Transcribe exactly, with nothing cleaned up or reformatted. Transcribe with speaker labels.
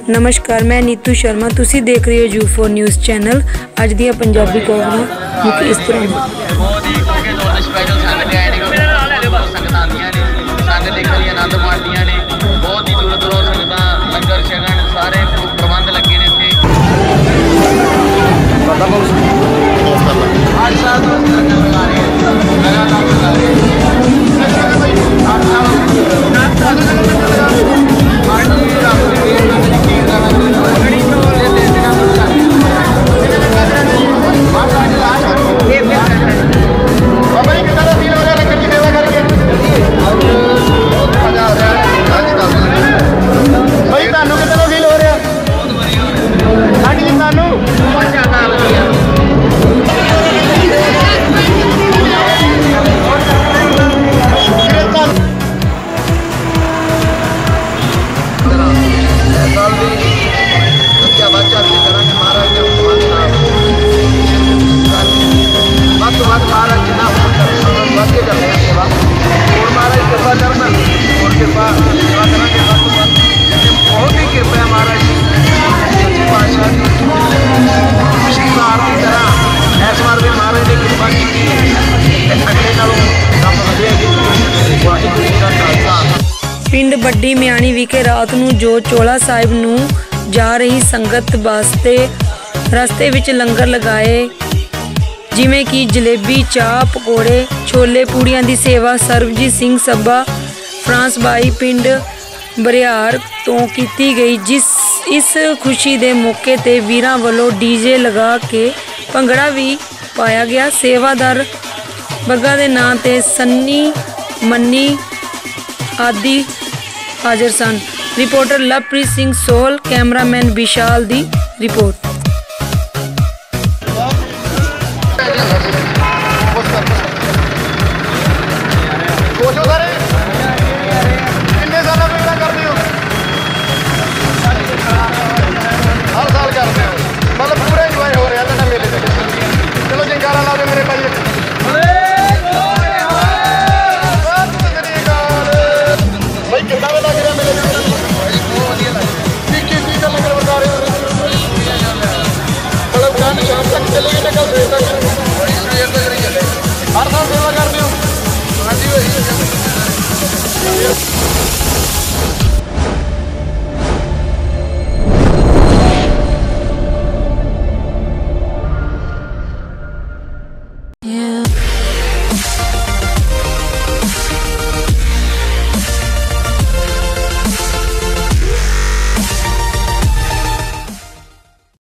Speaker 1: नमस्कार, मैं नीतू शर्मा। तुसी देख रहे हो यू फोर न्यूज़ चैनल। अज दी पंजाबी खबरां मुख्य इस तरह पिंड बड्डी म्याणी विखे रात नूं जो चोला साहिब नूं जा रही संगत वास्ते रस्ते विच लंगर लगाए जिमें कि जलेबी, चाह, पकौड़े, छोले पूड़ियां दी सेवा सरबजीत सिंह सब्बा फ्रांस बाई पिंड बरियार तो कीती गई। जिस इस खुशी दे मौके ते वीरां वालों डीजे लगा के भंगड़ा भी पाया गया। सेवादार बग्गा दे नां ते सन्नी मन्नी आदि हाजिर सन। रिपोर्टर लवप्रीत सिंह सोहल, कैमरामैन विशाल दी रिपोर्ट।